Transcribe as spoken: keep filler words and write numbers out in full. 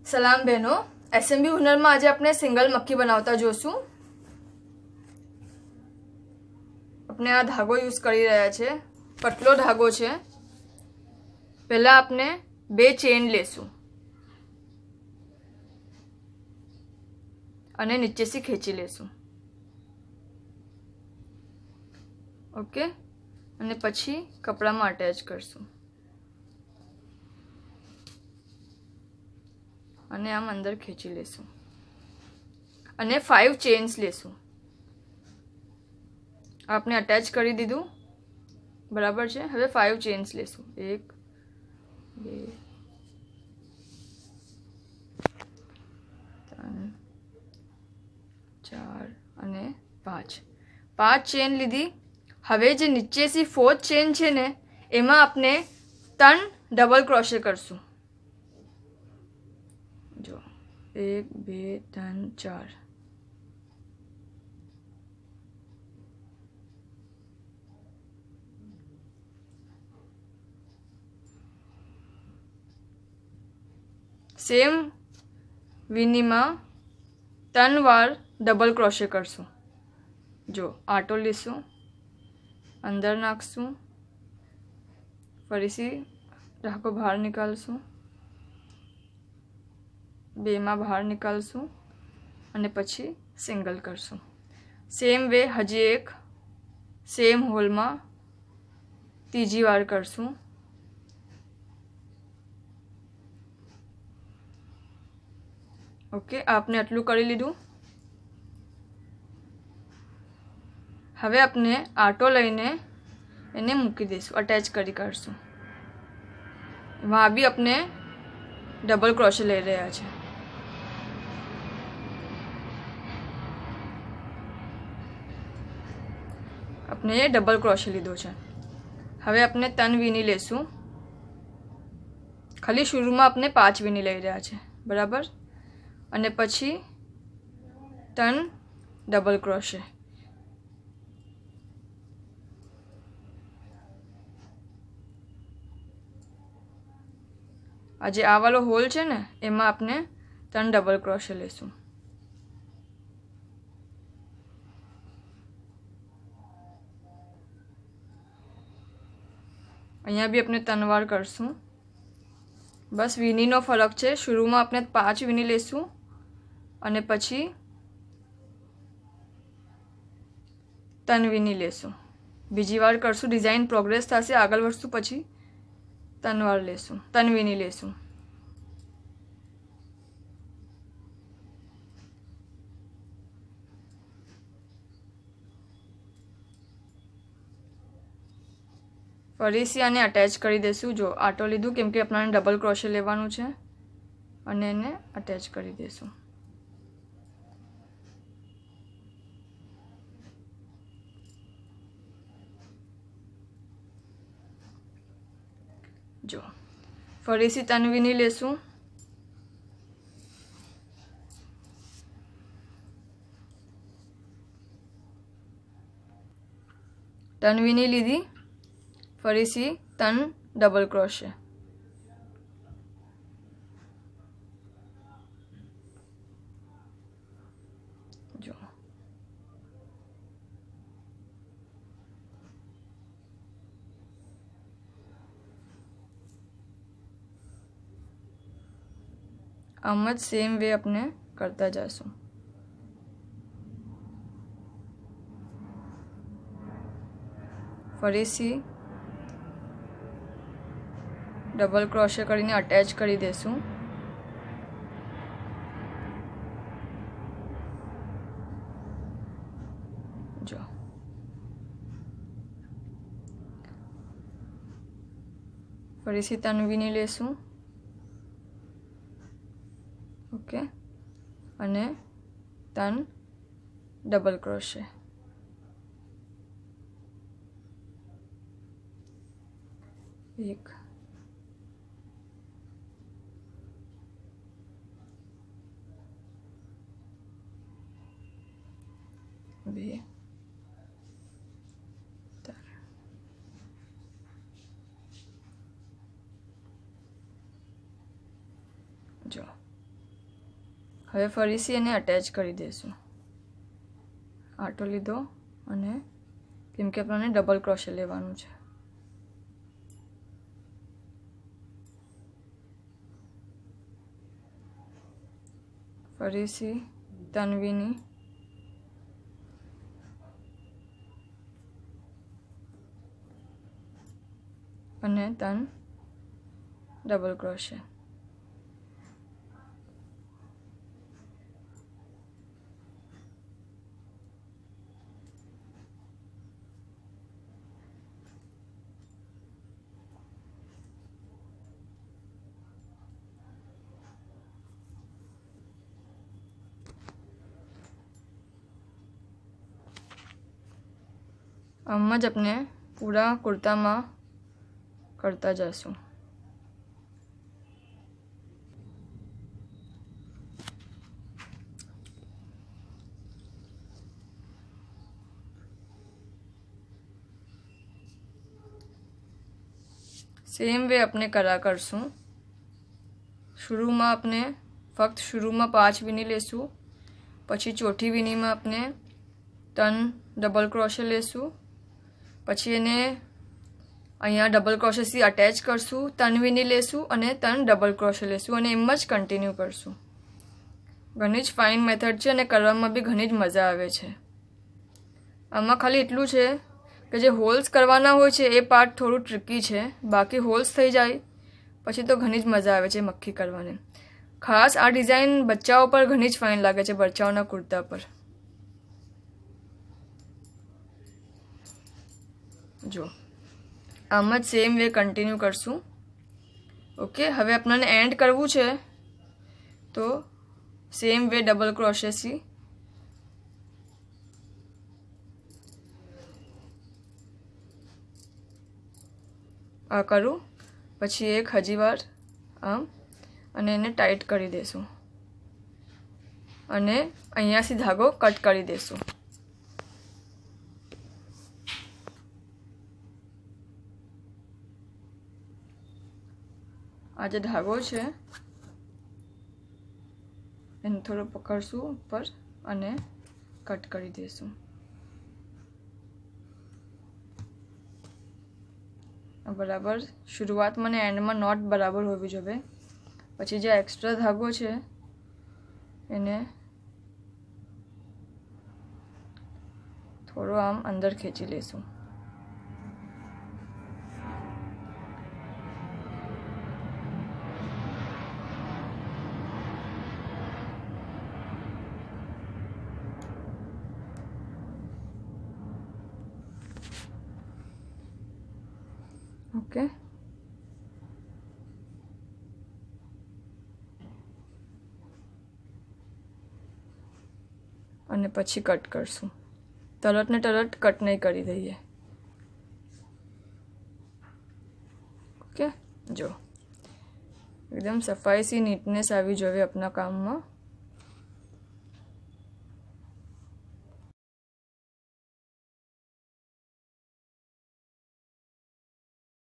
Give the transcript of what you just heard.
સલામ બહેનો, એસએમબી હુનરમાં આજે આપણે સિંગલ મક્કી બનાવતા જોશું। આપણે આ ધાગો યુઝ કરી રહ્યા છે, પતલો ધાગો છે। પહેલા આપણે બે ચેન લેશું અને નીચેથી ખેંચી લેશું। ઓકે, અને પછી કપડામાં અટેચ કરશું અને આમ અંદર ખેંચી લેશું અને फाइव चेन्स लेશું। आपने अटैच કરી દીધું, બરાબર છે। હવે फाइव चेन्स લેશું, એક બે ત્રણ ચાર અને પાંચ પાંચ ચેન લીધી। હવે જે નીચેથી फोर्थ चेन છે ને એમાં આપણે ત્રણ ડબલ ક્રોશે કરશું। जो एक बे तीन चार सेम वीनी में तीन वार डबल क्रोशे करशू। जो आटो लीशू, अंदर नाखशू, फरीथी धागो बहार निकालशू, बे में बहार निकालशू अने पछी सिंगल करशू। सेम वे हजी एक सेम होल में तीजी वार करशू। ओके, आपने आटलू करी लीधुं। हवे आपने आटो लईने एने मूकी दईशुं, अटेच करी करशुं। वहाँ भी अपने डबल क्रोशे लई रह्या छे। अपने ये डबल क्रोशे लीधो छे। हवे अपने तीन वीनी लेशुं। खाली शुरू में अपने पांच वीनी लई रह्या छे, बराबर। अने पछी तीन डबल क्रोशे। आज आ वालो होल छे ने एमां आपने तीन डबल क्रोशे लेशुं। अहींया भी अपने तीन वार करशुं। बस वीनी नो फरक छे। शुरू में अपने पांच वीनी लेशुं अने पछी तीन वीनी लेशुं। बीजी वार करशुं, डिजाइन प्रोग्रेस थशे, आगळ वधशुं पछी तीन वार लेशुं, तीन वीनी लेशुं। फरीथी आने अटेच करी देशुं। जो आटो लीधुं केम के अपने डबल क्रोशे लेवानुं छे अने एने अटेच करी देशुं। जो फरीथी तीन वीनी लेशुं। तीन वीनी लीधी, फरीथी तीन डबल क्रोशे। जो आम ज सेम वे अपने करता जाशुं। फरीथी डबल क्रोशे करीने अटेच करी देशुं। जो फरीथी तीन वीनी लेशुं। ओके, अने तीन डबल क्रोशे। एक बे त्रण जो હવે ફરીથી એને અટેચ કરી દઈશું. આટો લીધો અને કેમ કે આપણને ડબલ ક્રોશે લેવાનું છે. ફરીથી તન્વીની અને ત્રણ ડબલ ક્રોશે. આમ જ આપણે પૂરા કુર્તામાં કરતા જશું. સેમ વે આપણે કરા કરશું. शुरूમાં આપણે ફક્ત शुरूમાં પાંચ વીની લેશું, પછી ચોથી વીનીમાં આપણે ત્રણ ડબલ ક્રોશે લેશું, પછી એને અહીંયા ડબલ ક્રોશેથી અટેચ કરશું, ત્રણ વીની લેશું અને ત્રણ ડબલ ક્રોશે લેશું અને એમ જ કન્ટિન્યુ કરશું. ઘણી જ ફાઇન મેથડ છે અને કરવામાં બી ઘણી જ મજા આવે છે. આમાં ખાલી એટલું છે કે જે હોલ્સ કરવાના હોય છે એ પાર્ટ થોડું ટ્રિકી છે, બાકી હોલ્સ થઈ જાય પછી તો ઘણી જ મજા આવે છે મક્ખી કરવાની. ખાસ આ ડિઝાઇન બચ્ચાઓ પર ઘણી જ ફાઇન લાગે છે, બચ્ચાઓના કુર્તા પર. જો આમ જ સેમ વે કન્ટિન્યુ કરશું. ઓકે, હવે આપણને એન્ડ કરવું છે તો સેમ વે ડબલ ક્રોશેથી આ કરું, પછી એક હજી વાર આમ અને એને ટાઈટ કરી દેશું અને અહીંયાથી ધાગો કટ કરી દેશું. આ જે ધાગો છે એને થોડો પકડશું ઉપર અને કટ કરી દઈશું. બરાબર શરૂઆતમાં ને એન્ડમાં નોટ બરાબર હોવી જોઈએ. પછી જે એક્સ્ટ્રા ધાગો છે એને થોડો આમ અંદર ખેંચી લઈશું. ઓકે, અને પછી કટ કરશું. તરત ને તરત કટ નહીં કરી દઈએ. ઓકે, જો એકદમ સફાઈથી નીટનેસ આવી જોઈએ આપણા કામમાં.